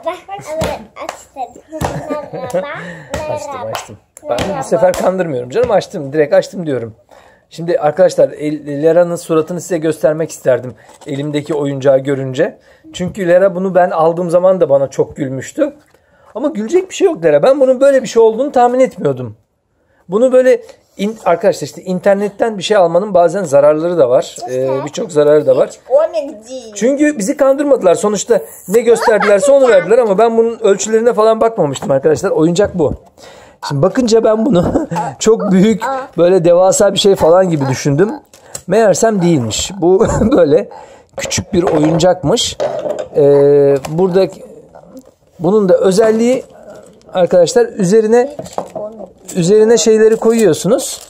Evet, açtım. Merhaba. Açtım. Ben bu sefer kandırmıyorum canım, açtım. Direkt açtım diyorum. Şimdi arkadaşlar Lera'nın suratını size göstermek isterdim elimdeki oyuncağı görünce. Çünkü Lera bunu ben aldığım zaman da bana çok gülmüştü. Ama gülecek bir şey yok Lera. Ben bunun böyle bir şey olduğunu tahmin etmiyordum. Bunu böyle arkadaşlar işte internetten bir şey almanın bazen zararları da var. Birçok zararı da var. Komik değil. Çünkü bizi kandırmadılar. Sonuçta ne gösterdilerse onu verdiler ama ben bunun ölçülerine falan bakmamıştım arkadaşlar. Oyuncak bu. Şimdi bakınca ben bunu çok büyük böyle devasa bir şey falan gibi düşündüm. Meğersem değilmiş. Bu böyle küçük bir oyuncakmış. Burada bunun da özelliği arkadaşlar üzerine şeyleri koyuyorsunuz.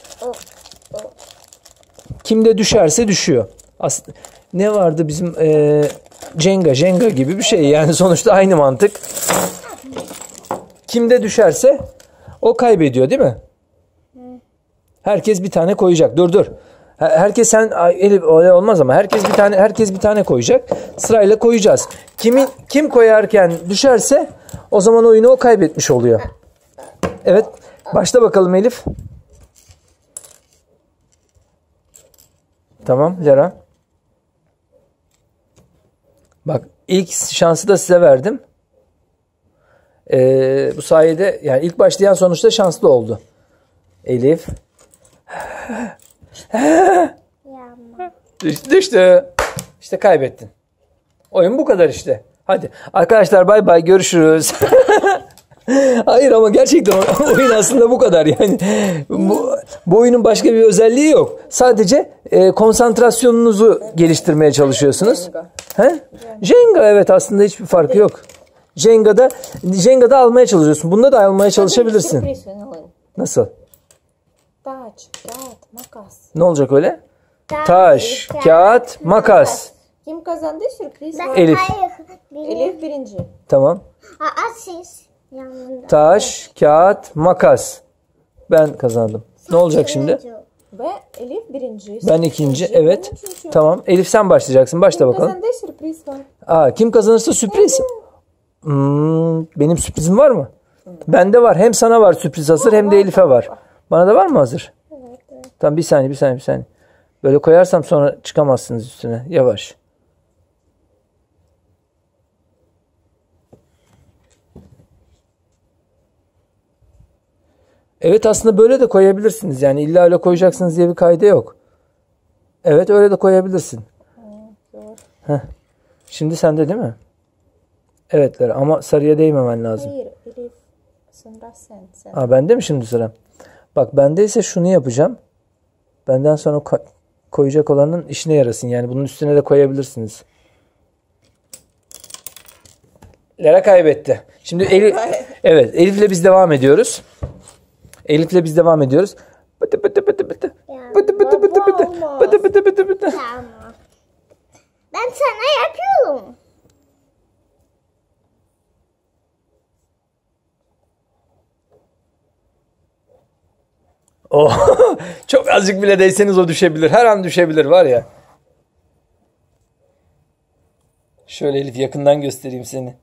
Kimde düşerse düşüyor. Ne vardı bizim Jenga gibi bir şey yani sonuçta aynı mantık. Kimde düşerse o kaybediyor değil mi? Herkes bir tane koyacak. Dur. Herkes sen Elif olmaz ama herkes bir tane koyacak. Sırayla koyacağız. Kim koyarken düşerse o zaman oyunu o kaybetmiş oluyor. Evet. Başla bakalım Elif. Tamam Lera. Bak ilk şansı da size verdim. Bu sayede yani ilk başlayan sonuçta şanslı oldu. Elif. Düştü. İşte kaybettin. Oyun bu kadar işte. Hadi arkadaşlar bay bay görüşürüz. Hayır ama gerçekten oyun aslında bu kadar yani. Bu oyunun başka bir özelliği yok. Sadece konsantrasyonunuzu geliştirmeye çalışıyorsunuz. Jenga evet aslında hiçbir farkı yok. Jenga'da almaya çalışıyorsun. Bunda da almaya çalışabilirsin. Nasıl? Taş, kağıt, makas. Ne olacak öyle? Taş, kağıt, makas. Kim kazandı sürpriz var? Elif. Elif birinci. Tamam. Siz. Taş, kağıt, makas. Ben kazandım. Ne olacak şimdi? Ve Elif birinci. Ben ikinci. Evet. Tamam. Elif sen başlayacaksın. Başla bakalım. Kim kazandı sürpriz var? Kim kazanırsa sürpriz. Benim sürprizim var mı? Bende var. Hem sana var sürpriz hazır hem de Elif'e var. Bana da var mı hazır? Evet. Tamam bir saniye. Böyle koyarsam sonra çıkamazsınız üstüne. Yavaş. Evet aslında böyle de koyabilirsiniz. Yani illa öyle koyacaksınız diye bir kaide yok. Evet öyle de koyabilirsin. Şimdi sende değil mi? Evet ama sarıya değmemen lazım. Hayır Elif. Sonra sen. Bende mi şimdi sıra? Bak bendeyse şunu yapacağım. Benden sonra koyacak olanın işine yarasın. Yani bunun üstüne de koyabilirsiniz. Lera kaybetti. Şimdi Elif'le biz devam ediyoruz. Bıtı bıtı bıtı bıtı. Bıtı bıtı bıtı bıtı. Bıtı bıtı bıtı bıtı. Tamam. Ben sana yapıyorum. Çok azıcık bile değseniz o düşebilir. Her an düşebilir var ya. Şöyle Elif yakından göstereyim seni.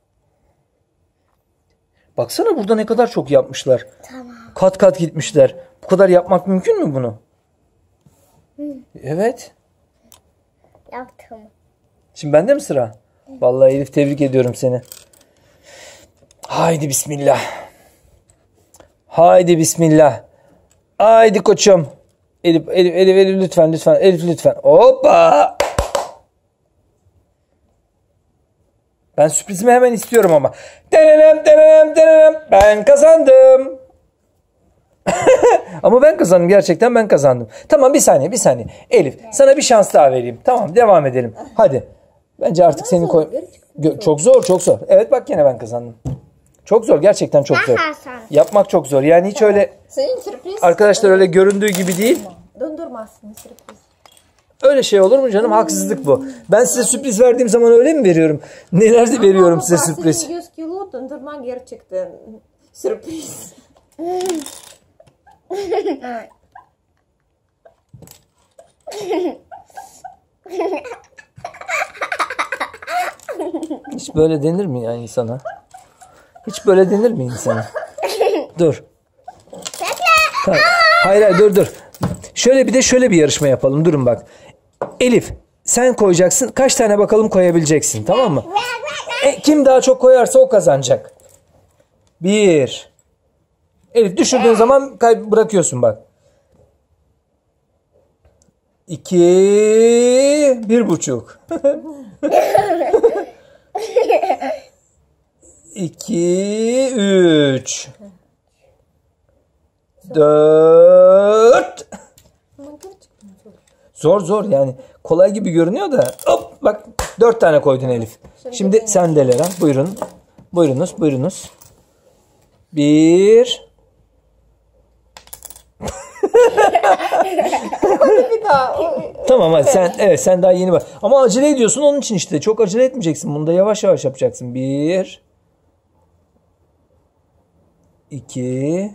Baksana burada ne kadar çok yapmışlar. Tamam. Kat kat gitmişler. Bu kadar yapmak mümkün mü bunu? Evet. Yaptım. Şimdi bende mi sıra? Vallahi Elif tebrik ediyorum seni. Haydi bismillah. Haydi koçum. Elif lütfen. Elif lütfen. Hoppa. Ben sürprizimi hemen istiyorum ama. Denenem. Ben kazandım. Ama ben kazandım. Gerçekten ben kazandım. Tamam bir saniye. Elif sana bir şans daha vereyim. Tamam devam edelim. Hadi. Bence artık senin çok zor. Evet bak yine ben kazandım. Çok zor. Gerçekten çok zor. Yapmak çok zor. Yani hiç öyle Senin sürpriz. arkadaşlar öyle göründüğü gibi değil. Dondurmazsın sürpriz. Öyle şey olur mu canım? Haksızlık bu. Ben size sürpriz verdiğim zaman öyle mi veriyorum? Nelerde veriyorum size sürpriz? 100 kilo dondurma gerçekten sürpriz. Hiç böyle denir mi ya insana? Hiç böyle denir mi insana? Dur. Tamam. Hayır dur. Şöyle bir de şöyle bir yarışma yapalım. Durun bak. Elif sen koyacaksın. Kaç tane bakalım koyabileceksin, tamam mı? Kim daha çok koyarsa o kazanacak. 1. Elif düşürdüğün zaman bırakıyorsun bak. 2. 1,5. 2. 3. 4. Zor yani. Kolay gibi görünüyor da. Hop bak 4 tane koydun Elif. Şimdi sen de Lera. Buyurun. Buyurunuz. 1. Bir daha. Tamam hadi sen daha yeni bak. Ama acele ediyorsun onun için işte. Çok acele etmeyeceksin. Bunu da yavaş yavaş yapacaksın. 1. 2.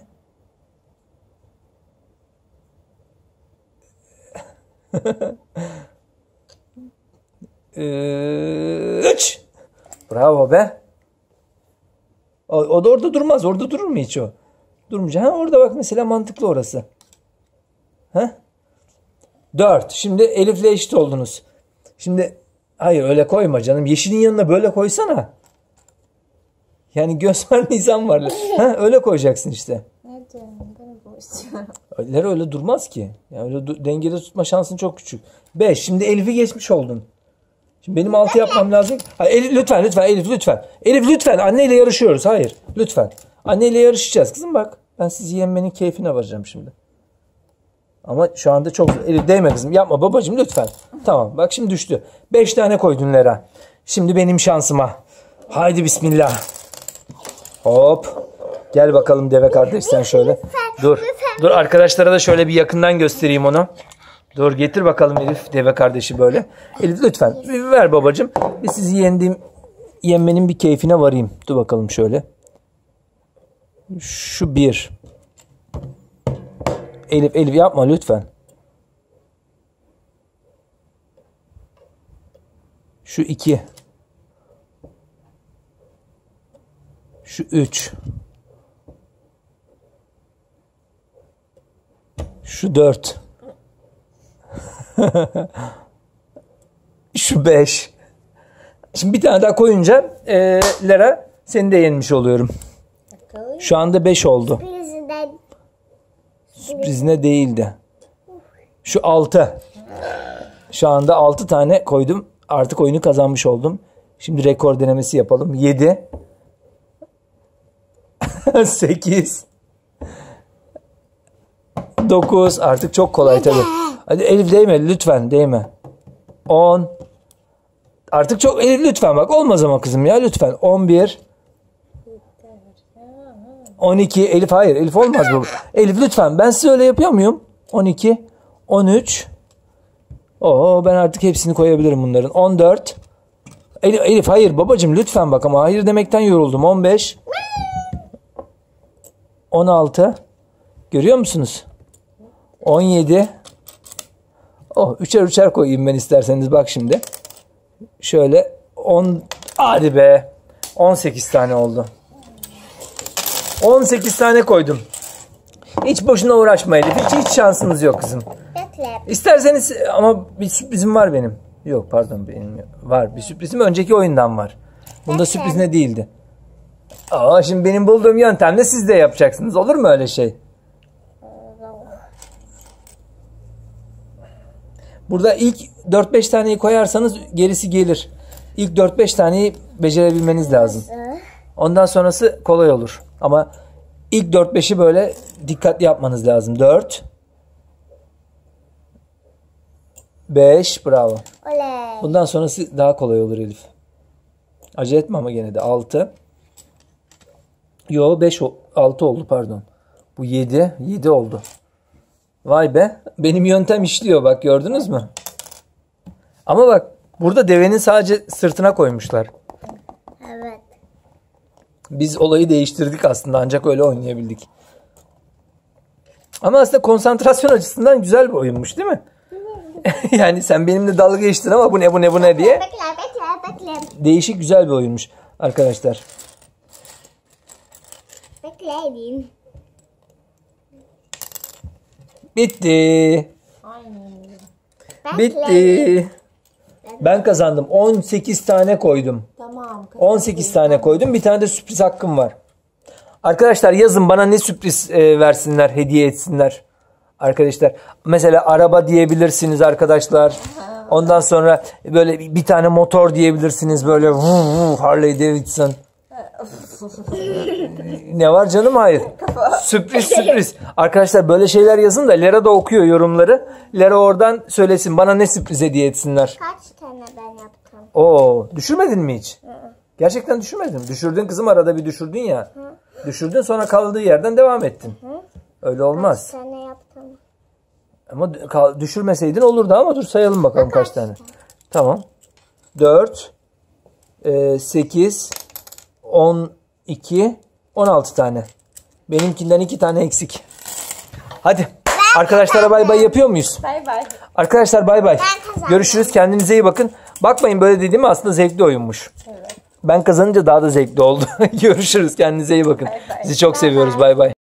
3. Bravo be. O da orada durmaz. Orada durur mu hiç o? Durmayacak. Ha, orada bak mesela mantıklı orası. Ha? 4. Şimdi Elif'le eşit oldunuz. Şimdi hayır öyle koyma canım. Yeşilin yanına böyle koysana. Yani göz var nizam var. Ha, öyle koyacaksın işte. Ne diyorum? Ben bu istiyorum. Öyle durmaz ki. Yani öyle dengede tutma şansın çok küçük. 5. Şimdi Elif'i geçmiş oldun. Şimdi benim 6 yapmam lazım. Hayır, Elif, lütfen Elif lütfen. Elif lütfen anneyle yarışıyoruz. Hayır lütfen. Anneyle yarışacağız kızım bak. Ben sizi yenmenin keyfine varacağım şimdi. Ama şu anda çok Elif değme kızım. Yapma babacığım lütfen. Tamam bak şimdi düştü. 5 tane koydun Lera. Şimdi benim şansıma. Haydi bismillah. Hop. Gel bakalım deve kardeş sen şöyle. Dur. Dur arkadaşlara da şöyle bir yakından göstereyim onu. Dur getir bakalım Elif deve kardeşi böyle. Elif lütfen ver babacığım. Bir sizi yenmenin bir keyfine varayım. Dur bakalım şöyle. Şu 1. Elif yapma lütfen. Şu 2. Şu 3. Şu 4. Şu 5. Şimdi bir tane daha koyunca Lera seni de yenmiş oluyorum. Şu anda 5 oldu. Sürprizine değildi. Şu 6. Şu anda 6 tane koydum. Artık oyunu kazanmış oldum. Şimdi rekor denemesi yapalım. 7. 8. 9. Artık çok kolay tabii. Hadi Elif değme lütfen değme. 10. Artık çok Elif lütfen bak olmaz ama kızım ya lütfen. 11. 12. Elif hayır Elif olmaz bu. Elif lütfen ben size öyle yapıyor muyum? 12. 13. Ben artık hepsini koyabilirim bunların. 14. Elif hayır babacığım lütfen bak ama hayır demekten yoruldum. 15. 16. Görüyor musunuz? 17. Üçer üçer koyayım ben isterseniz bak şimdi. Şöyle 10. Hadi be. 18 tane oldu. 18 tane koydum. Hiç boşuna uğraşma Elif. Hiç şansınız yok kızım. İsterseniz ama bir sürprizim var benim. Yok pardon benim var. Bir sürprizim önceki oyundan var. Bunda sürpriz ne değildi. Şimdi benim bulduğum yöntemle siz de yapacaksınız. Olur mu öyle şey? Burada ilk 4-5 taneyi koyarsanız gerisi gelir. İlk 4-5 taneyi becerebilmeniz lazım. Ondan sonrası kolay olur. Ama ilk 4-5'i böyle dikkatli yapmanız lazım. 4 5 bravo. Oley. Bundan sonrası daha kolay olur Elif. Acele etme ama gene de 6. Yo 5 6 oldu pardon. Bu 7 oldu. Vay be. Benim yöntem işliyor bak gördünüz mü? Ama bak burada devenin sadece sırtına koymuşlar. Evet. Biz olayı değiştirdik aslında ancak öyle oynayabildik. Ama aslında konsantrasyon açısından güzel bir oyunmuş değil mi? Yani sen benimle dalga geçtin ama bu ne diye. Bekle. bekle. Değişik güzel bir oyunmuş arkadaşlar. Bekleyin. Bitti. Aynen. Bitti. Ben kazandım. 18 tane koydum. Tamam. 18 tane koydum. Bir tane de sürpriz hakkım var. Arkadaşlar yazın bana ne sürpriz versinler, hediye etsinler. Arkadaşlar mesela araba diyebilirsiniz arkadaşlar. Ondan sonra böyle bir tane motor diyebilirsiniz böyle Harley Davidson. Ne var canım? Hayır. Sürpriz. Arkadaşlar böyle şeyler yazın da Lera da okuyor yorumları. Lera oradan söylesin bana ne sürpriz hediye etsinler. Kaç tane ben yaptım? Oo, düşürmedin mi hiç? Gerçekten düşürmedin mi? Düşürdün kızım, arada bir düşürdün ya. Düşürdün sonra kaldığı yerden devam ettin. Öyle olmaz. Kaç tane yaptım? Ama düşürmeseydin olurdu ama dur sayalım bakalım kaç tane. Tamam. 4 8 12 16 tane. Benimkinden 2 tane eksik. Hadi. Arkadaşlara bay bay yapıyor muyuz? Bay bay. Arkadaşlar bay bay. kazandım. Görüşürüz. Kendinize iyi bakın. Bakmayın böyle dediğim aslında zevkli oyunmuş. Evet. Ben kazanınca daha da zevkli oldu. Görüşürüz. Kendinize iyi bakın. Bay bay. Sizi çok seviyoruz. Bay bay.